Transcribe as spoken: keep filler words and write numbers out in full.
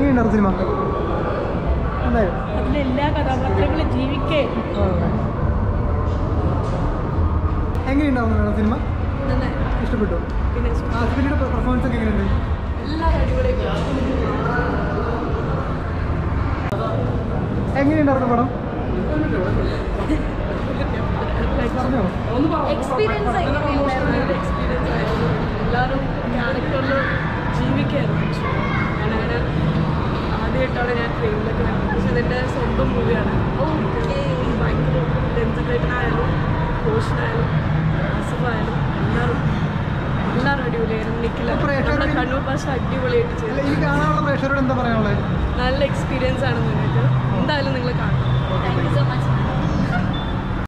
എങ്ങനെയുണ്ടായിരുന്നു സിനിമ? എന്തായാലും അതിലെല്ലാ കഥാപാത്രങ്ങളും ജീവിക്കേ. എങ്ങനെയുണ്ടാവുന്നു സിനിമ? ഇഷ്ടപ്പെട്ടു. പിന്നെ ആസിഫലിയുടെ പെർഫോമൻസ് ഒക്കെ എങ്ങനെയുണ്ട്? എല്ലാവരും അടിപൊളിയായി. എങ്ങനെയുണ്ടായിരുന്നു പടം? എക്സ്പീരിയൻസ് എങ്ങനെയുണ്ടായിരുന്നു? എക്സ്പീരിയൻസ് ആയിരുന്നു. എല്ലാവരും ക്യാരക്ടറിൽ ജീവിക്കായിരുന്നു. ഞാനങ്ങനെ ആദ്യമായിട്ടാണ് ഞാൻ ട്രെയിനിലൊക്കെ വരുന്നത്. പക്ഷെ അതെൻ്റെ സ്വന്തം മൂവിയാണ്. ഭയങ്കര രഞ്ജിത്തേട്ടനായാലും കോഷനായാലും ആസിഫായാലും എല്ലാവരും എല്ലാവരും അടിപൊളിയായിരുന്നു. നിഖില നമ്മുടെ കണ്ണൂർ ഭാഷ അടിപൊളിയായിട്ട് ചെയ്തു. ഈ കാണാനുള്ള പ്രേക്ഷകരോട് എന്താ പറയാനുള്ളത്? നല്ല എക്സ്പീരിയൻസ് ആണ് നിങ്ങൾക്ക്. എന്തായാലും നിങ്ങൾ കാണണം. Thank you so much.